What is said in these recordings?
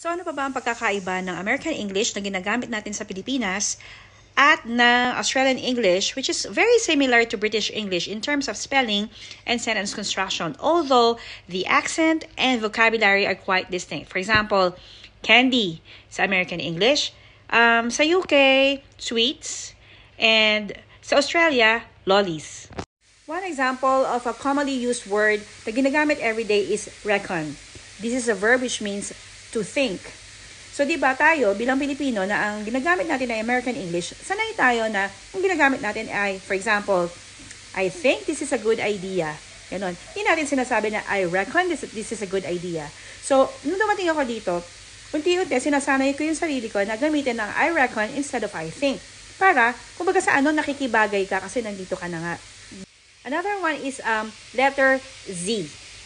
So ano pa ba ang pagkakaiba ng American English na ginagamit natin sa Pilipinas at ng Australian English, which is very similar to British English in terms of spelling and sentence construction, although the accent and vocabulary are quite distinct. For example, candy sa American English, sa UK, sweets, and sa Australia, lollies. One example of a commonly used word na ginagamit every day is reckon. This is a verb which means to think. So, di ba tayo, bilang Pilipino, na ang ginagamit natin ay American English, sanay tayo na ang ginagamit natin ay, for example, I think this is a good idea. Ganon. Hindi natin sinasabi na I reckon this is a good idea. So, nung dumating ako dito, unti-unti, sinasanay ko yung sarili ko na gamitin ng I reckon instead of I think. Para, kumbaga sa ano, nakikibagay ka kasi nandito ka na nga. Another one is letter Z.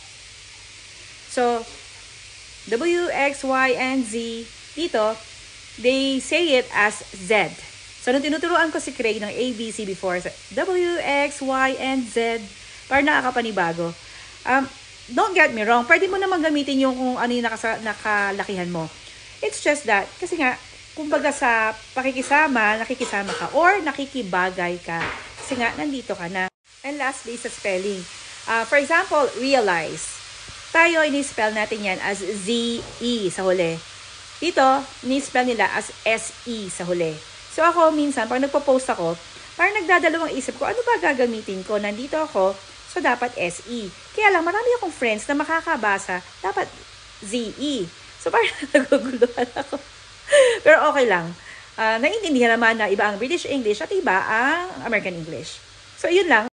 So, W, X, Y, and Z, dito, they say it as Z. So, nung tinuturuan ko si Craig ng ABC before, W, X, Y, and Z, para nakakapanibago. Don't get me wrong, pwede mo naman gamitin yung kung ano yung nakalakihan mo. It's just that, kasi nga, kumbaga sa pakikisama, nakikisama ka, or nakikibagay ka, kasi nga, nandito ka na. And lastly, sa spelling. For example, realize. Tayo, ini-spell natin yan as Z-E sa huli. Dito, ini-spell nila as S-E sa huli. So ako, minsan, pag nagpo-post ako, parang nagdadalawang isip ko, ano ba gagamitin ko? Nandito ako, so dapat S-E. Kaya lang, marami akong friends na makakabasa, dapat Z-E. So parang naguguluhan ako. Pero okay lang. Naiintindihan naman na iba ang British English at iba ang American English. So yun lang.